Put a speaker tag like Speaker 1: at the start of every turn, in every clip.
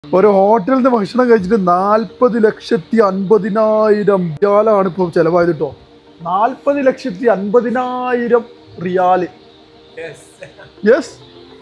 Speaker 1: ഒരു ഹോട്ടലിൽ നിന്ന് ഭക്ഷണം കഴിച്ചിട്ട് 40,50,000 റിയാലാണ് ഇപ്പോൾ ചെലവായത് കേട്ടോ. 40,50,000 റിയാല്. യെസ്,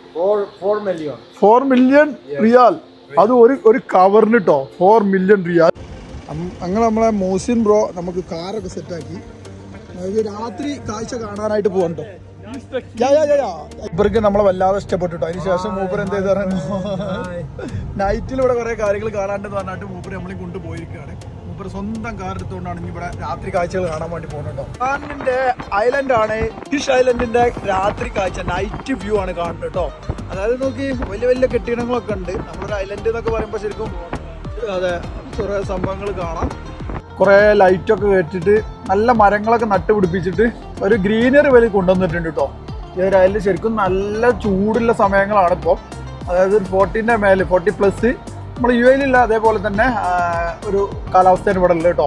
Speaker 1: 4 മില്യൺ റിയാൽ. അത് ഒരു കവറിന് കേട്ടോ, 4 മില്യൺ റിയാൽ. അങ്ങനെ നമ്മളെ മോസിൻ ബ്രോ നമുക്ക് കാറൊക്കെ സെറ്റാക്കി രാത്രി കാഴ്ച കാണാനായിട്ട് പോകാൻ കേട്ടോ. ഇവർക്ക് നമ്മളെ വല്ലാതെ ഇഷ്ടപ്പെട്ടു. അതിന് ശേഷം മൂപ്പർ എന്ത് ചെയ്ത് പറഞ്ഞു, നൈറ്റിൽ ഇവിടെ കുറെ കാര്യങ്ങൾ കാണാണ്ടെന്ന് പറഞ്ഞിട്ട് മൂപ്പർ നമ്മളെ കൊണ്ടുപോയിരിക്കുകയാണ്. മൂപ്പർ സ്വന്തം കാർ എടുത്തുകൊണ്ടാണ് ഇവിടെ രാത്രി കാഴ്ചകൾ കാണാൻ വേണ്ടി പോകുന്നുണ്ടോ. ഖാനിന്റെ ഐലൻഡ് ആണ്, ഫിഷ് ഐലൻഡിന്റെ രാത്രി കാഴ്ച, നൈറ്റ് വ്യൂ ആണ് കാണുന്നത് കേട്ടോ. അതായത് നോക്കി വലിയ വലിയ കെട്ടിടങ്ങളൊക്കെ ഉണ്ട്. നമ്മളൊരു ഐലൻഡ് എന്നൊക്കെ പറയുമ്പോൾ ശരിക്കും അതെ കുറെ സംഭവങ്ങൾ കാണാം. കുറെ ലൈറ്റൊക്കെ കെട്ടിട്ട് നല്ല മരങ്ങളൊക്കെ നട്ടുപിടിപ്പിച്ചിട്ട് ഒരു ഗ്രീനറി വലിയ കൊണ്ടുവന്നിട്ടുണ്ട് കേട്ടോ. ഈ ഒരു ഐലൻഡ് ശരിക്കും നല്ല ചൂടുള്ള സമയങ്ങളാണ് ഇപ്പോൾ. അതായത് 40ന്റെ മേലെ 40+ നമ്മൾ UAE ഇല്ല, അതേപോലെ തന്നെ ഒരു കാലാവസ്ഥയാണ് ഇവിടെ ഉള്ളത് കേട്ടോ.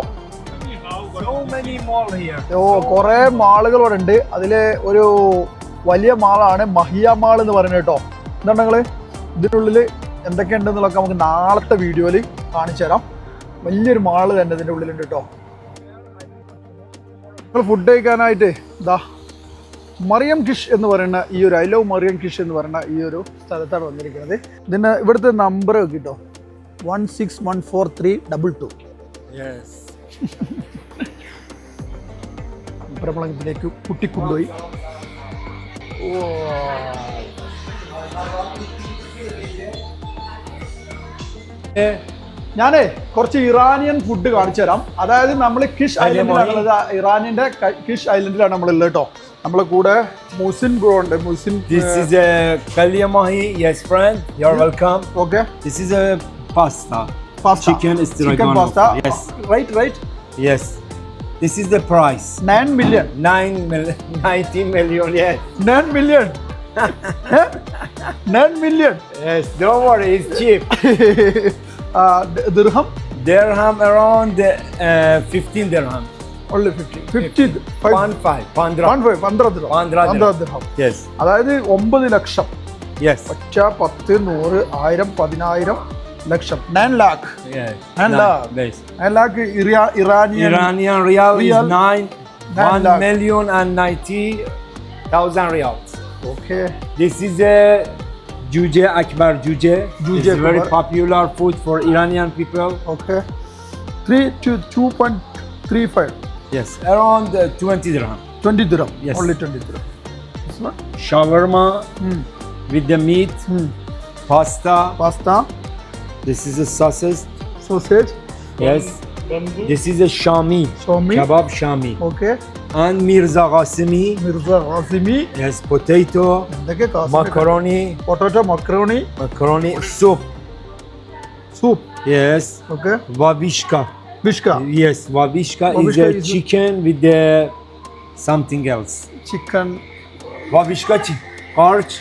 Speaker 1: കുറെ മാളുകൾ ഇവിടെ ഉണ്ട്. അതില് ഒരു വലിയ മാളാണ് മഹിയ മാൾ എന്ന് പറയുന്നത് കേട്ടോ. എന്താണ് നിങ്ങള് ഇതിനുള്ളിൽ എന്തൊക്കെയുണ്ടെന്നുള്ളതൊക്കെ നമുക്ക് നാളത്തെ വീഡിയോയിൽ കാണിച്ചു തരാം. വലിയൊരു മാള് തന്നെ ഇതിൻ്റെ ഉള്ളിലുണ്ട് കേട്ടോ. നമ്മൾ ഫുഡ് കഴിക്കാനായിട്ട് ഇതാ മറിയം കിഷ് എന്ന് പറയുന്ന ഈ ഒരു ഐ ലവ് മറിയം കിഷ് എന്ന് പറയുന്ന ഈ ഒരു സ്ഥലത്താണ് വന്നിരിക്കുന്നത്. ഇതിന് ഇവിടുത്തെ നമ്പർ ഒക്കെ കേട്ടോ 16143222. നമ്മളതിലേക്ക് കുട്ടിക്കൊണ്ടുപോയി. ഞാനേ കുറച്ച് ഇറാനിയൻ ഫുഡ് കാണിച്ചു തരാം. അതായത് നമ്മൾ കിഷ് ഐലൻഡിലാണ്, ഇറാനിയന്റെ കിഷ് ഐലൻഡിലാണ് നമ്മളുള്ളത് കേട്ടോ. നമ്മളെ കൂടെ മുസിൻ ബ്രോ ഉണ്ട്. Muhsin,
Speaker 2: this is a kalyamahi. Yes, friend, you're welcome.
Speaker 1: Okay,
Speaker 2: this is a pasta. Chicken
Speaker 1: pasta.
Speaker 2: Yes,
Speaker 1: right.
Speaker 2: Yes, this is the price.
Speaker 1: 9 million.
Speaker 2: 90 million. Yes,
Speaker 1: 9 million. 9 million.
Speaker 2: Yes, don't worry, it's cheap.
Speaker 1: Dirham
Speaker 2: around 15 dirham.
Speaker 1: Only 50. 15 dirham.
Speaker 2: Yes.
Speaker 1: അതായത് 9 ലക്ഷം.
Speaker 2: Yes.
Speaker 1: 10, 10, 100, 1000, 10,000 lakh. 9 lakh.
Speaker 2: Yeah.
Speaker 1: 9 lakh. 9 lakh Iranian
Speaker 2: real is 1,090,000 riyals.
Speaker 1: Okay.
Speaker 2: This is a Juje Akbar Juje. It's very popular food for Iranian people.
Speaker 1: Okay. 3 to 2.35.
Speaker 2: Yes, around 20 dirham.
Speaker 1: 20 dirham.
Speaker 2: Yes.
Speaker 1: Only 20 dirham. This one?
Speaker 2: Shawarma with the meat. Pasta. This is a sausage. Yes. This is a Shami. Kebab Shami.
Speaker 1: Okay.
Speaker 2: And Mirza Qasimi. Yes, potato. Macaroni. Soup. Yes.
Speaker 1: Okay.
Speaker 2: Vabishka. Yes, Vabishka is a chicken with the something else.
Speaker 1: Chicken.
Speaker 2: Vabishka Karch.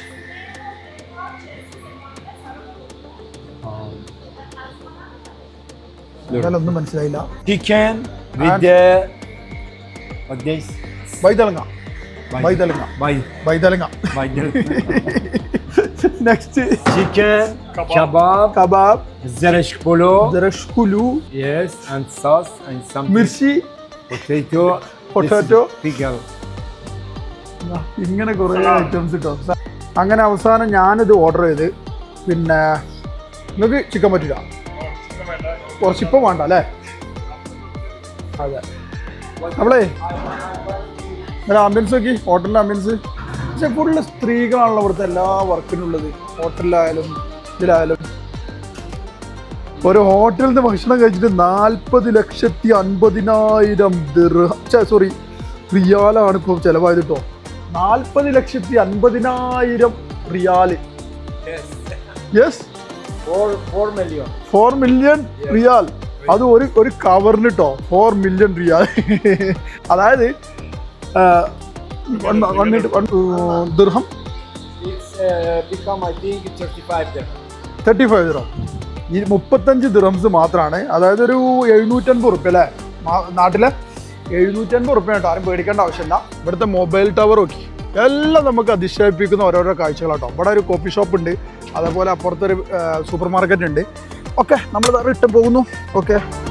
Speaker 2: Chicken with the what this?
Speaker 1: Baidalanga. Next,
Speaker 2: chicken, kebab, zeresh kulu. Yes, and sauce and some
Speaker 1: mirchi,
Speaker 2: potato, pickle.
Speaker 1: ഇങ്ങനെ കുറേ items കിട്ടും. അങ്ങനെ അവസാനം ഞാനിത് order ചെയ്ത്. പിന്നെ നിങ്ങൾക്ക് chicken പറ്റില്ല, കുറച്ച് ഇപ്പം വേണ്ട അല്ലേ? അതെ, നമ്മളേ ഒരു ആംബിയൻസ് നോക്കി, ഹോട്ടലിൻ്റെ ആംബിയൻസ്. പക്ഷെ ഫുള്ള് സ്ത്രീകളാണല്ലോ ഇവിടുത്തെ എല്ലാ വർക്കിനുള്ളത്. ഹോട്ടലിലായാലും ഇതിലായാലും. ഒരു ഹോട്ടലിൽ നിന്ന് ഭക്ഷണം കഴിച്ചിട്ട് 40,50,000 റിയാലാണ് ഇപ്പോൾ ചെലവായത് കേട്ടോ. 40,50,000 റിയാല്. യെസ്, 4 മില്യൺ റിയാൽ. അത് ഒരു കവറിന് കേട്ടോ, 4 മില്യൺ റിയാൽ. അതായത് ദിർഹം
Speaker 2: It's become I think 35 dirham.
Speaker 1: 35 ദിർഹം. ഈ 35 ദിർഹംസ് മാത്രമാണ്. അതായത് ഒരു 750 റുപ്യ അല്ലേ നാട്ടിലെ? 750 റുപ്യ കേട്ടോ. ആരും പേടിക്കേണ്ട ആവശ്യമില്ല. ഇവിടുത്തെ മൊബൈൽ ടവർ നോക്കി എല്ലാം നമുക്ക് അതിശയിപ്പിക്കുന്ന ഓരോരോ കാഴ്ചകളാട്ടോ. ഇവിടെ ഒരു കോഫി ഷോപ്പ് ഉണ്ട്, അതേപോലെ അപ്പുറത്തൊരു സൂപ്പർ മാർക്കറ്റ് ഉണ്ട്. ഓക്കെ നമ്മൾ റിട്ടേൺ പോകുന്നു. ഓക്കെ.